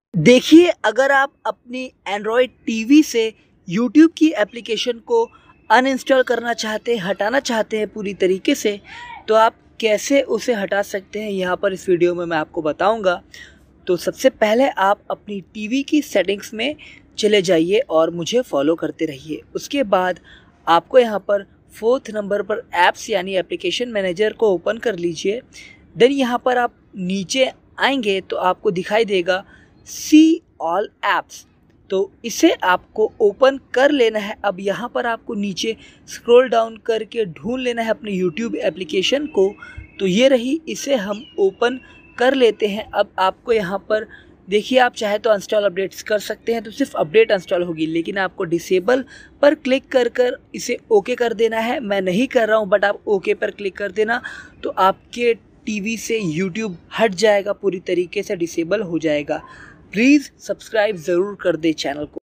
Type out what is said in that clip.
देखिए, अगर आप अपनी एंड्रॉयड टीवी से यूट्यूब की एप्लीकेशन को अनइंस्टॉल करना चाहते हैं, हटाना चाहते हैं पूरी तरीके से, तो आप कैसे उसे हटा सकते हैं यहाँ पर इस वीडियो में मैं आपको बताऊँगा। तो सबसे पहले आप अपनी टीवी की सेटिंग्स में चले जाइए और मुझे फॉलो करते रहिए। उसके बाद आपको यहाँ पर 4th नंबर पर ऐप्स यानी एप्लीकेशन मैनेजर को ओपन कर लीजिए। देन यहाँ पर आप नीचे आएंगे तो आपको दिखाई देगा सी ऑल ऐप्स, तो इसे आपको ओपन कर लेना है। अब यहाँ पर आपको नीचे स्क्रॉल डाउन करके ढूंढ लेना है अपनी यूट्यूब एप्लीकेशन को। तो ये रही, इसे हम ओपन कर लेते हैं। अब आपको यहाँ पर देखिए, आप चाहे तो इंस्टॉल अपडेट्स कर सकते हैं, तो सिर्फ अपडेट इंस्टॉल होगी, लेकिन आपको डिसेबल पर क्लिक कर इसे ओके कर देना है। मैं नहीं कर रहा हूँ, बट आप ओके पर क्लिक कर देना, तो आपके टीवी से यूट्यूब हट जाएगा, पूरी तरीके से डिसेबल हो जाएगा। प्लीज़ सब्सक्राइब ज़रूर कर दे चैनल को।